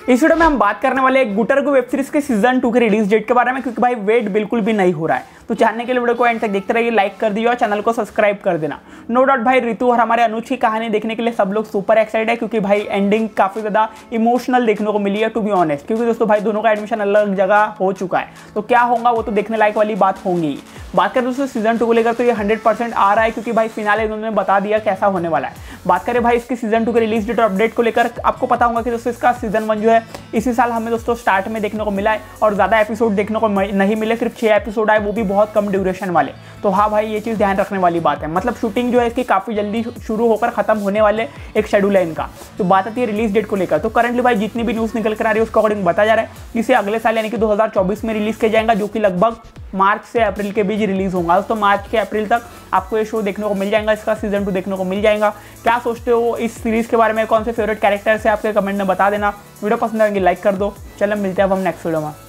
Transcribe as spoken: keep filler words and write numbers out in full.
इस वीडियो में हम बात करने वाले एक गुटरगू वेब सीरीज के सीजन टू के रिलीज डेट के बारे में, क्योंकि भाई वेट बिल्कुल भी नहीं हो रहा है। तो जानने के लिए वीडियो को एंड तक देखते रहिए, लाइक कर दीजिए और चैनल को सब्सक्राइब कर देना। नो डाउट भाई रितु और हमारे अनुज की कहानी देखने के लिए सब लोग सुपर एक्साइटेड है, क्योंकि भाई एंडिंग काफी ज्यादा इमोशनल देखने को मिली है टू बी ऑनेस्ट। क्योंकि दोस्तों भाई दोनों का एडमिशन अलग जगह हो चुका है, तो क्या होगा वो तो देखने लायक वाली बात होंगी। बात करें दोस्तों सीजन टू को लेकर तो ये हंड्रेड परसेंट आ रहा है, क्योंकि भाई फिनाले उन्होंने बता दिया कैसा होने वाला है। बात करें भाई इसकी सीजन टू के रिलीज डेट और अपडेट को लेकर, आपको पता होगा कि दोस्तों इसका सीजन वन जो है इसी साल हमें दोस्तों स्टार्ट में देखने को मिला है और ज़्यादा एपिसोड देखने को नहीं मिले, सिर्फ छः एपिसोड आए, वो भी बहुत कम ड्यूरेशन वाले। तो हाँ भाई ये चीज़ ध्यान रखने वाली बात है, मतलब शूटिंग जो है इसकी काफ़ी जल्दी शुरू होकर खत्म होने वाले एक शेड्यूल है इनका। तो बात आती है रिलीज डेट को लेकर, तो करंटली भाई जितनी भी न्यूज़ निकल कर आ रही है उसके अकॉर्डिंग बताया जा रहा है इसे अगले साल यानी कि दो हज़ार चौबीस में रिलीज किया जाएगा, जो कि लगभग मार्च से अप्रैल के बीच रिलीज होगा। तो मार्च के अप्रैल तक आपको ये शो देखने को मिल जाएगा, इसका सीजन टू देखने को मिल जाएगा। क्या सोचते हो इस सीरीज के बारे में, कौन से फेवरेट कैरेक्टर से आपके कमेंट में बता देना। वीडियो पसंद आएंगे लाइक कर दो। चलो मिलते हैं अब हम नेक्स्ट वीडियो में।